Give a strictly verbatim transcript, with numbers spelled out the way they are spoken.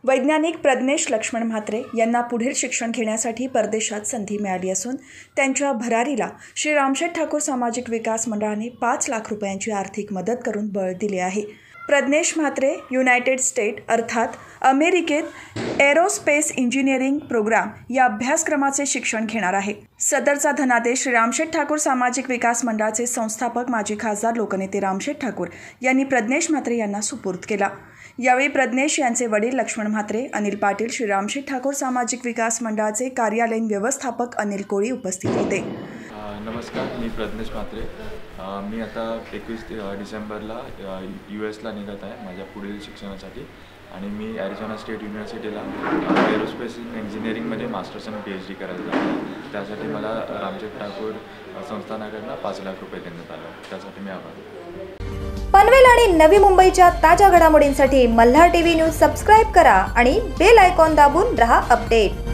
वैज्ञानिक प्रज्ञेश लक्ष्मण म्हात्रे यांना पुढील शिक्षण घेण्यासाठी परदेशात संधी मिळाली असून त्यांच्या भरारीला श्री रामशेठ ठाकूर सामाजिक विकास मंडळाने पाच लाख रुपयांची आर्थिक मदत करून बळ दिले आहे। प्रज्ञेश म्हात्रे युनायटेड स्टेट अर्थात अमेरिकेत एरोस्पेस इंजिनिअरिंग प्रोग्राम या अभ्यासक्रमाचे शिक्षण घेणार आहे। सदरचा धनादेश श्री रामशेठ ठाकूर सामाजिक विकास मंडळाचे संस्थापक माजी खासदार लोकनेते रामशेठ ठाकूर यांनी प्रज्ञेश म्हात्रे यांना सुपूर्द केला। यावेळी प्रज्ञेश यांचे वडील लक्ष्मण म्हात्रे, अनिल पाटील, श्री रामशेठ ठाकूर सामाजिक विकास मंडळाचे कार्यालयीन व्यवस्थापक अनिल कोळी उपस्थित होते। नमस्कार, मी प्रज्ञेश म्हात्रे। मी आता एकवीस डिसेंबरला यू एसला निघत आहे माझ्या पुढील शिक्षणासाठी आणि मी ॲरिझोना स्टेट युनिव्हर्सिटीला एरोस्पेस इंजिनिअरिंगमध्ये मास्टर्स आणि पी एच डी करायचं आहे। त्यासाठी मला रामशेठ ठाकूर संस्थानाकडून पाच लाख रुपये देण्यात आले, त्यासाठी मी आभार। पनवेल आणि नवी मुंबईच्या ताज्या घडामोडींसाठी मल्हार टीव्ही न्यूज सबस्क्राईब करा आणि बेल आयकॉन दाबून रहा अपडेट।